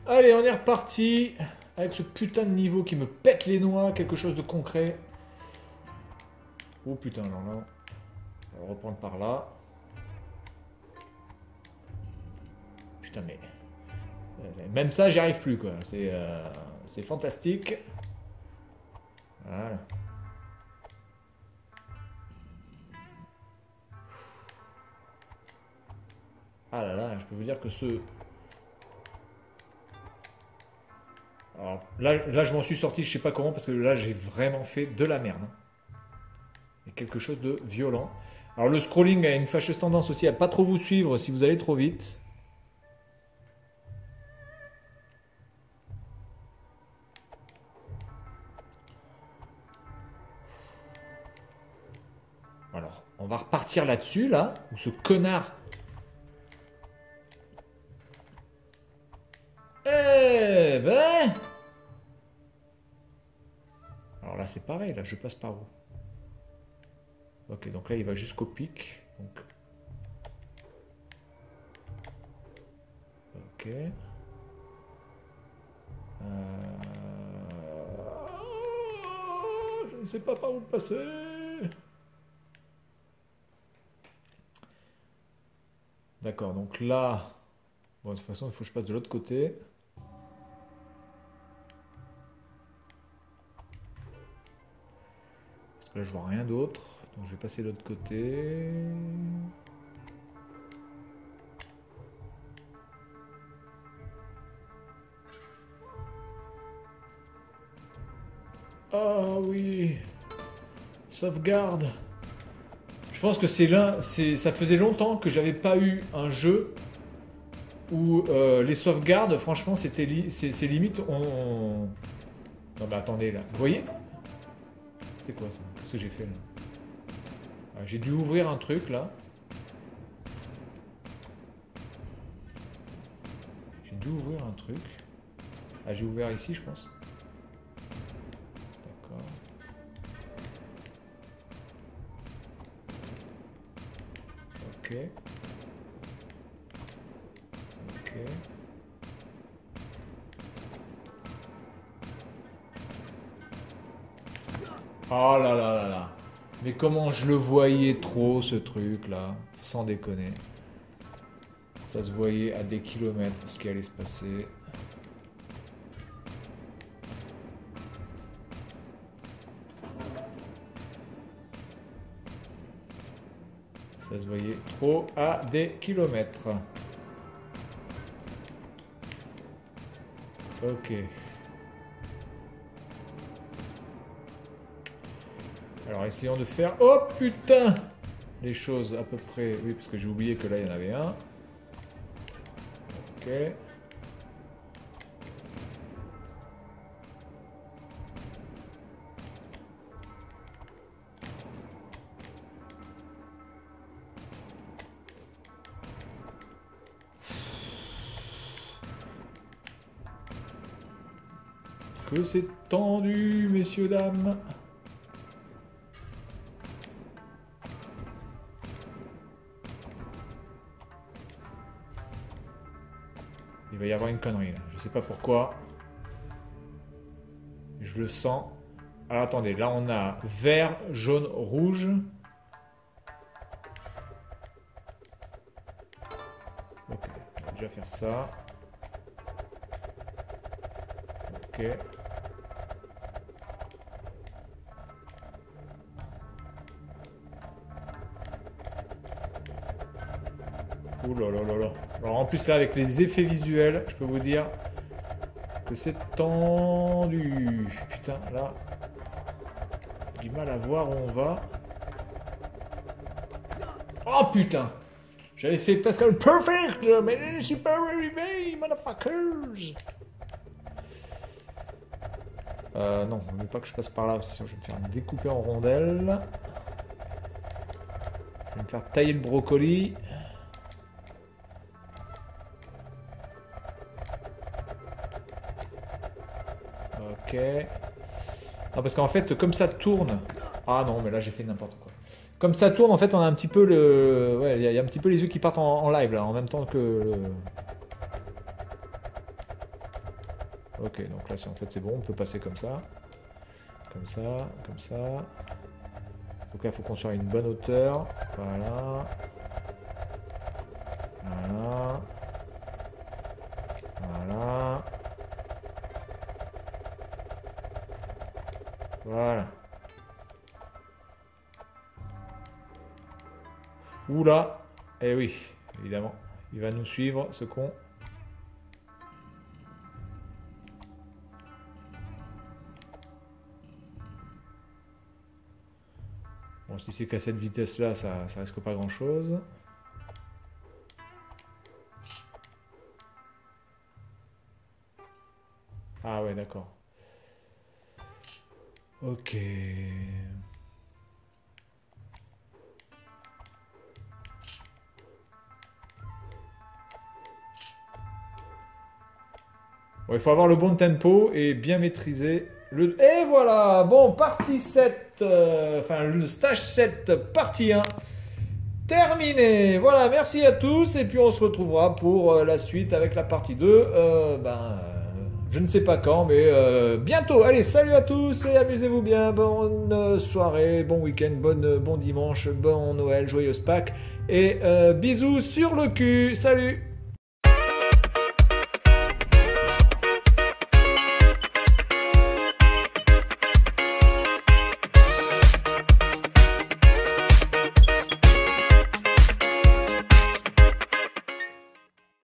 Allez, on est reparti. Avec ce putain de niveau qui me pète les noix. Quelque chose de concret. Oh putain, alors là. On va reprendre par là. Putain, mais... Même ça, j'y arrive plus, quoi. C'est fantastique. Voilà. Ah là là, je peux vous dire que ce... Alors, là, je m'en suis sorti, je sais pas comment, parce que là, j'ai vraiment fait de la merde. Il y a quelque chose de violent. Alors, le scrolling a une fâcheuse tendance aussi à pas trop vous suivre si vous allez trop vite. Alors, on va repartir là-dessus, là, où ce connard... Eh ben... Alors là, c'est pareil, là, je passe par où? Ok, donc là, il va jusqu'au pic. Donc... Ok. Je ne sais pas par où passer. D'accord, donc là... Bon, de toute façon, il faut que je passe de l'autre côté. Parce que là, je vois rien d'autre. Donc, je vais passer de l'autre côté. Ah oui. Sauvegarde. Je pense que c'est l'un... Ça faisait longtemps que j'avais pas eu un jeu où les sauvegardes, franchement, c'est limite... Non mais attendez, là. Vous voyez? C'est quoi ça? Qu'est-ce que j'ai fait là? Ah, j'ai dû ouvrir un truc là. J'ai dû ouvrir un truc. Ah, j'ai ouvert ici, je pense. D'accord. Ok. Ok. Oh là là là là. Mais comment je le voyais trop ce truc là. Sans déconner. Ça se voyait à des kilomètres ce qui allait se passer. Ça se voyait trop à des kilomètres. Ok. Alors essayons de faire... Oh putain! Les choses à peu près... Oui, parce que j'ai oublié que là il y en avait un. Ok. Que c'est tendu, messieurs, dames. Il va y avoir une connerie là. Je sais pas pourquoi. Je le sens. Alors attendez, là on a vert, jaune, rouge. Ok, on va déjà faire ça. Ok. Ouh là là là là. Alors en plus là avec les effets visuels, je peux vous dire que c'est tendu. Putain, là, j'ai du mal à voir où on va. Oh putain! J'avais fait Pascal Perfect, mais je suis pas arrivé, motherfuckers! Non, ne veut pas que je passe par là, sinon je vais me faire découper en rondelles. Je vais me faire tailler le brocoli. Ok. Non, parce qu'en fait, comme ça tourne... Ah non, mais là j'ai fait n'importe quoi. Comme ça tourne, en fait, on a un petit peu le... Ouais, il y a un petit peu les yeux qui partent en live, là, en même temps que... Ok, donc là, en fait, c'est bon, on peut passer comme ça. Comme ça, comme ça. Donc là, il faut qu'on soit à une bonne hauteur. Voilà. Voilà. Voilà. Voilà. Oula. Eh oui, évidemment. Il va nous suivre, ce con. Bon, si c'est qu'à cette vitesse-là, ça risque pas grand-chose. Ah ouais, d'accord. Ok. Bon, il faut avoir le bon tempo et bien maîtriser le... Et voilà. Bon, partie 7. Enfin, le stage 7, partie 1. Terminé. Voilà, merci à tous. Et puis on se retrouvera pour la suite avec la partie 2. Je ne sais pas quand, mais bientôt. Allez, salut à tous et amusez-vous bien. Bonne soirée, bon week-end, bon dimanche, bon Noël, joyeuse Pâques. Et bisous sur le cul. Salut.